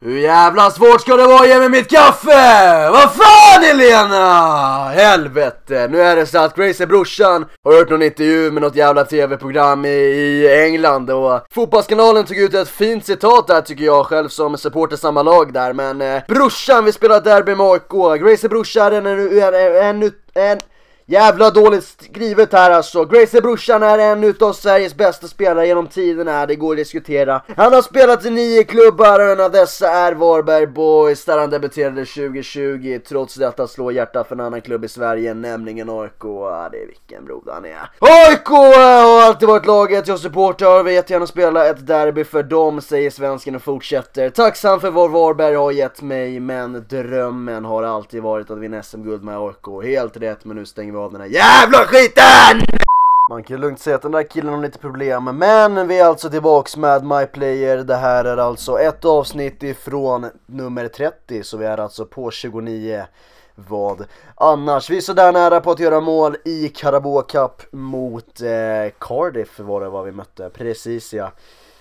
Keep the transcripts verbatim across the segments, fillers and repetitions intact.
Hur jävla svårt ska det vara att ge mig mitt kaffe? Vad fan, Helena? Helvete, nu är det så att Gracie brorsan har hört någon intervju med något jävla tv-program i, i England. Och fotbollskanalen tog ut ett fint citat där, tycker jag själv som supporter samma lag där. Men eh, brorsan, vi spelar derby med A I K. Gracie brorsan är en, en, en, en jävla dåligt skrivet här alltså. Gracie brorsan är en utav Sveriges bästa spelare genom tiderna. Det går att diskutera. Han har spelat i nio klubbar och en av dessa är Varberg Boys, där han debuterade tjugo tjugo. Trots detta slår hjärta för en annan klubb i Sverige, nämligen A I K. Ja, det är vilken broder han är. A I K har alltid varit laget jag supportar. Vi jättegärna spela ett derby för dem, säger svensken och fortsätter. Tacksam för vad Varberg har gett mig, men drömmen har alltid varit att vinna S M-guld med A I K. Helt rätt, men nu stänger vi av den här jävla skiten! Man kan lugnt säga att den där killen har lite problem. Men vi är alltså tillbaks med MyPlayer. Det här är alltså ett avsnitt ifrån nummer trettio. Så vi är alltså på tjugonio. Vad annars? Vi är så där nära på att göra mål i Carabao Cup mot eh, Cardiff var det vad vi mötte. Precis, ja.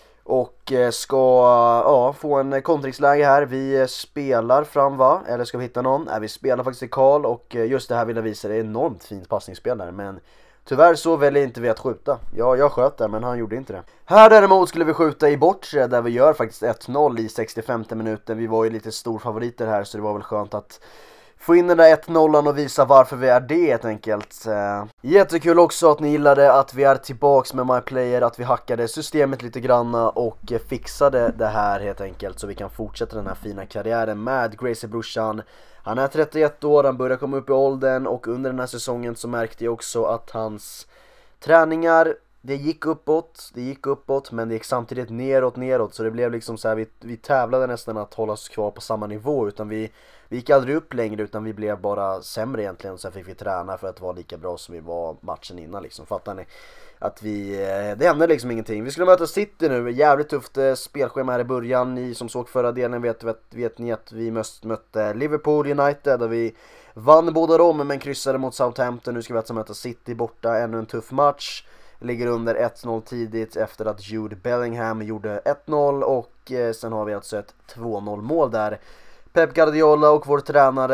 Och ska ja, få en kontringsläge här. Vi spelar fram, va? Eller ska vi hitta någon? Nej, vi spelar faktiskt i Karl. Och just det här vill jag visa. Det är enormt fint passningsspel där. Men tyvärr så väljer inte vi att skjuta. Ja, jag sköt där, men han gjorde inte det. Här däremot skulle vi skjuta i bortre, där vi gör faktiskt ett noll i sextiofemte minuten. Vi var ju lite stor favoriter här, så det var väl skönt att få in den där ett noll och visa varför vi är det, helt enkelt. Uh, jättekul också att ni gillade att vi är tillbaks med MyPlayer, att vi hackade systemet lite granna och fixade det här helt enkelt, så vi kan fortsätta den här fina karriären med Gracie brorsan. Han är trettioett år, han börjar komma upp i åldern, och under den här säsongen så märkte jag också att hans träningar, det gick uppåt, det gick uppåt, men det gick samtidigt neråt, neråt. Så det blev liksom så här, vi, vi tävlade nästan att hålla oss kvar på samma nivå, utan vi, vi gick aldrig upp längre, utan vi blev bara sämre egentligen. Så fick vi träna för att vara lika bra som vi var matchen innan liksom, fattar ni? Att vi, det hände liksom ingenting. Vi skulle möta City nu, jävligt tufft spelschema här i början. Ni som såg förra delen vet, vet, vet ni att vi möt, mötte Liverpool United, där vi vann båda dem men kryssade mot Southampton. Nu ska vi alltså möta City borta, ännu en tuff match. Ligger under ett noll tidigt efter att Jude Bellingham gjorde ett noll, och eh, sen har vi alltså ett två noll mål där. Pep Guardiola och vår tränare,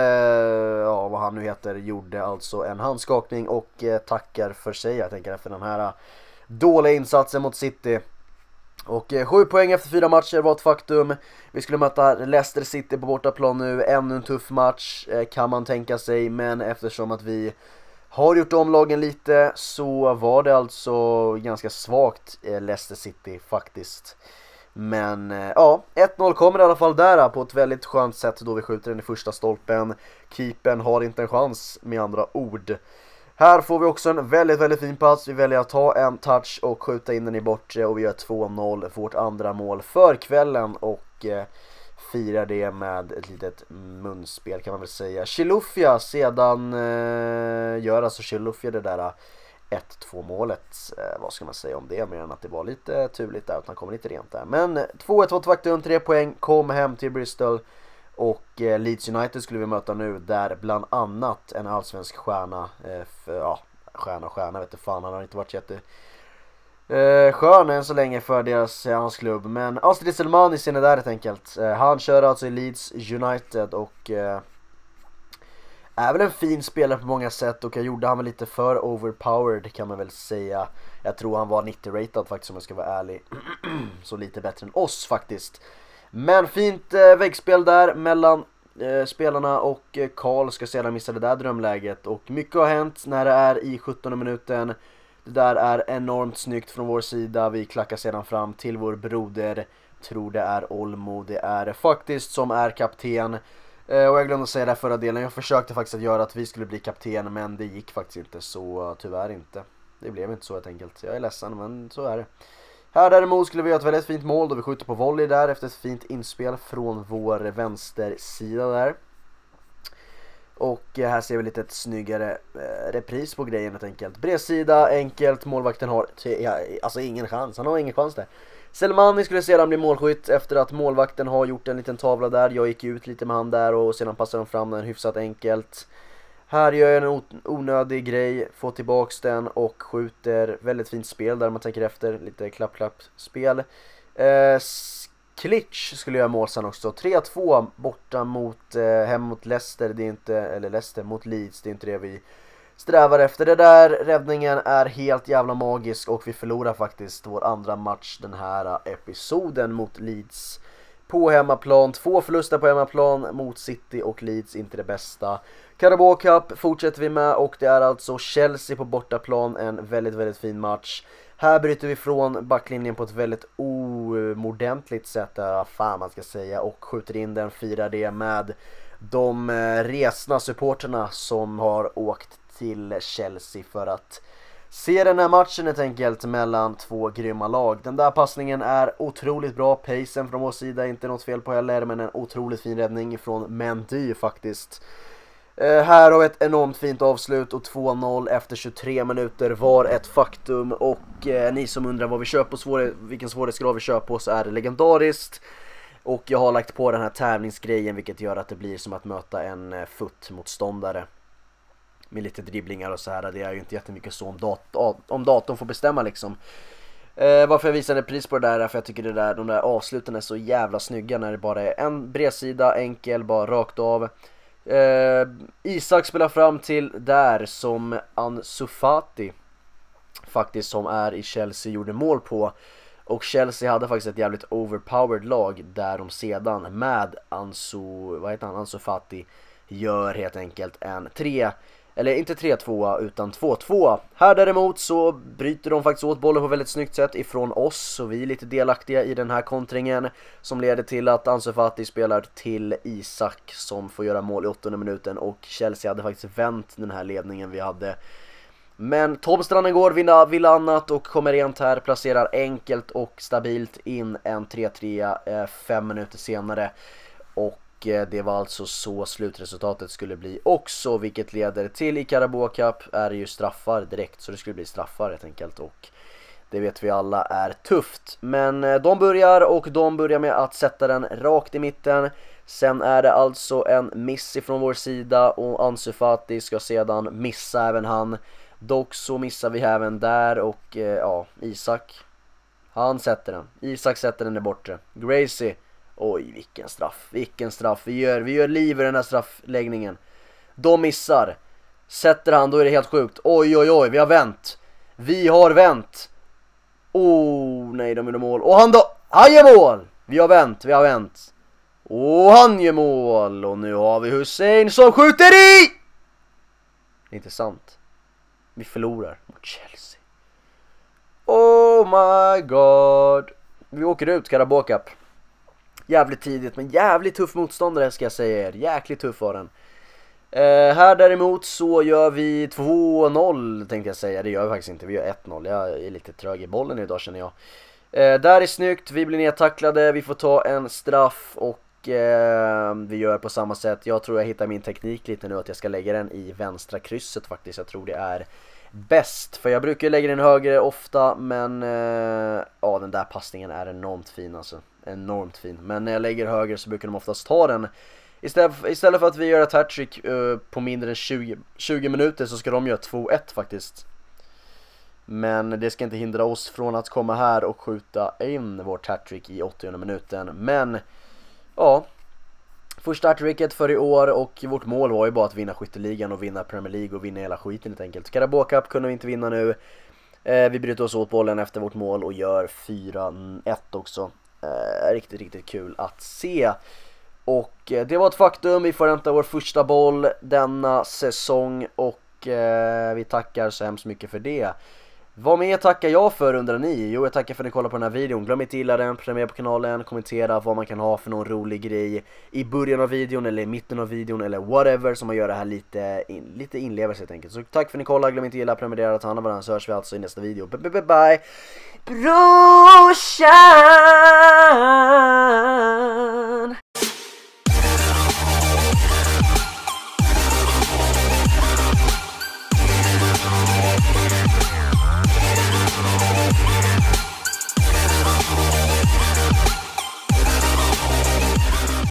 ja vad han nu heter, gjorde alltså en handskakning och eh, tackar för sig, jag tänker, efter den här eh, dåliga insatsen mot City. Och eh, sju poäng efter fyra matcher var ett faktum. Vi skulle möta Leicester City på bortaplan nu, ännu en tuff match eh, kan man tänka sig, men eftersom att vi har gjort omlagen lite så var det alltså ganska svagt eh, Leicester City faktiskt. Men eh, ja, ett noll kommer i alla fall där på ett väldigt skönt sätt då vi skjuter den i första stolpen. Keepern har inte en chans, med andra ord. Här får vi också en väldigt, väldigt fin pass. Vi väljer att ta en touch och skjuta in den i bortre, och vi gör två noll, vårt andra mål för kvällen, och eh, firar det med ett litet munspel kan man väl säga. Chilufya sedan eh, gör alltså Chilufya det där ett två målet. Eh, vad ska man säga om det, mer än att det var lite turligt där, utan kom lite rent där. Men två ett var ett faktum, tre poäng, kom hem till Bristol. Och eh, Leeds United skulle vi möta nu, där bland annat en allsvensk stjärna, eh, för, ja, stjärna stjärna vet du fan, han har inte varit jätte Eh, skön än så länge för deras eh, hans klubb. Men Astrid Selmani ser ni där helt enkelt. eh, Han kör alltså i Leeds United och eh, är väl en fin spelare på många sätt. Och jag gjorde han väl lite för overpowered kan man väl säga. Jag tror han var nittio ratad faktiskt, om jag ska vara ärlig. Så lite bättre än oss faktiskt. Men fint eh, väggspel där mellan eh, spelarna, och eh, Karl ska sedan missa det där drömläget. Och mycket har hänt när det är i sjuttonde minuten. Det där är enormt snyggt från vår sida. Vi klackar sedan fram till vår broder, tror det är Olmo. Det är faktiskt som är kapten. eh, Och jag glömde säga det förra delen. Jag försökte faktiskt att göra att vi skulle bli kapten, men det gick faktiskt inte, så tyvärr inte. Det blev inte så helt enkelt. Jag är ledsen, men så är det. Här däremot skulle vi göra ett väldigt fint mål då vi skjuter på volley där efter ett fint inspel från vår vänstersida där. Och här ser vi lite ett snyggare eh, repris på grejen helt enkelt. Bredsida, enkelt, målvakten har ja, alltså ingen chans, han har ingen chans där. Selmani skulle sedan bli målskytt efter att målvakten har gjort en liten tavla där. Jag gick ut lite med han där och sedan passade de fram den hyfsat enkelt. Här gör jag en onödig grej, får tillbaks den och skjuter. Väldigt fint spel där man tänker efter, lite klapp-klapp spel. Eh, Klitsch skulle göra mål sen också. tre två borta mot eh, hem mot Leicester, det är inte eller Leicester mot Leeds, det är inte det vi strävar efter. Det där räddningen är helt jävla magisk och vi förlorar faktiskt vår andra match den här episoden mot Leeds på hemmaplan. Två förluster på hemmaplan mot City och Leeds, inte det bästa. Carabao Cup fortsätter vi med och det är alltså Chelsea på bortaplan, en väldigt väldigt fin match. Här bryter vi från backlinjen på ett väldigt omordentligt sätt där, fan man ska säga, och skjuter in den, firar det med de resna supporterna som har åkt till Chelsea för att se den här matchen helt enkelt mellan två grymma lag. Den där passningen är otroligt bra, pacen från vår sida inte något fel på heller, men en otroligt fin räddning från Mendy faktiskt. Eh, här har vi ett enormt fint avslut och två noll efter tjugotre minuter var ett faktum. Och eh, ni som undrar vad vi kör på, svår vilken svårighetsgrad vi kör på, så är det legendariskt. Och jag har lagt på den här tävlingsgrejen, vilket gör att det blir som att möta en eh, foot-motståndare med lite dribblingar och så här. Det är ju inte jättemycket så om, dat om datorn får bestämma liksom. Eh, varför jag visar en pris på det där är för jag tycker det där, de där avsluten är så jävla snygga när det bara är en bredsida, enkel, bara rakt av. Eh, Isak spelar fram till där som Ansu Fati faktiskt, som är i Chelsea, gjorde mål på. Och Chelsea hade faktiskt ett jävligt overpowered lag där de sedan med Ansu, vad heter han, Ansu Fati gör helt enkelt en tre, eller inte tre två utan två två. Här däremot så bryter de faktiskt åt bollen på väldigt snyggt sätt ifrån oss, så vi är lite delaktiga i den här kontringen som leder till att Ansu Fati spelar till Isak som får göra mål i åttonde minuten, och Chelsea hade faktiskt vänt den här ledningen vi hade. Men Tom Stranden går, vinna, vill annat och kommer rent här, placerar enkelt och stabilt in en tre tre eh, fem minuter senare. Och det var alltså så slutresultatet skulle bli också, vilket leder till i Carabao Cup är det ju straffar direkt, så det skulle bli straffar helt enkelt, och det vet vi alla är tufft. Men de börjar och de börjar med att sätta den rakt i mitten. Sen är det alltså en miss ifrån vår sida och Ansu Fati ska sedan missa även han. Dock så missar vi även där och ja, Isak, han sätter den. Isak sätter den där borta. Gracie, oj vilken straff, vilken straff. Vi gör, vi gör liv i den här straffläggningen. De missar. Sätter han, då är det helt sjukt. Oj oj oj, vi har vänt. Vi har vänt. Oh nej, de gjorde mål. Och han då, han gör mål. Vi har vänt, vi har vänt. Och han gör mål. Och nu har vi Hussein som skjuter i. Intressant. Vi förlorar mot Chelsea. Oh my god. Vi åker ut Carabao Cup. Jävligt tidigt, men jävligt tuff motståndare ska jag säga er. Jäkligt tuff var den. Eh, här däremot så gör vi två noll tänkte jag säga. Det gör vi faktiskt inte, vi gör ett noll. Jag är lite trög i bollen idag känner jag. Eh, där är snyggt, vi blir nedtacklade. Vi får ta en straff och eh, vi gör på samma sätt. Jag tror jag hittar min teknik lite nu, att jag ska lägga den i vänstra krysset faktiskt. Jag tror det är bäst, för jag brukar lägga den högre ofta. Men eh, ja, den där passningen är enormt fin alltså. Enormt fin, men när jag lägger höger så brukar de oftast ta den. Istället, istället för att vi gör ett hattrick uh, på mindre än tjugo, tjugo minuter så ska de göra två ett faktiskt. Men det ska inte hindra oss från att komma här och skjuta in vårt hattrick i åttionde minuten. Men ja, första hattricket för i år, och vårt mål var ju bara att vinna skytteligan och vinna Premier League och vinna hela skiten helt enkelt. Carabao Cup kunde vi inte vinna nu. eh, Vi bryter oss åt bollen efter vårt mål och gör fyra ett också. Eh, riktigt, riktigt kul att se. Och eh, det var ett faktum. Vi får hämta vår första boll denna säsong. Och eh, vi tackar så hemskt mycket för det. Vad mer tackar jag för undrar ni? Jo, jag tackar för att ni kollar på den här videon. Glöm inte gilla den, prenumerera på kanalen, kommentera vad man kan ha för någon rolig grej i början av videon eller i mitten av videon eller whatever, som man gör det här lite, in, lite inlevelse helt enkelt. Så tack för att ni kollar, glöm inte gilla, prenumerera, ta hand om varandra, så hörs vi alltså i nästa video. Bye bye bye. Brorsan!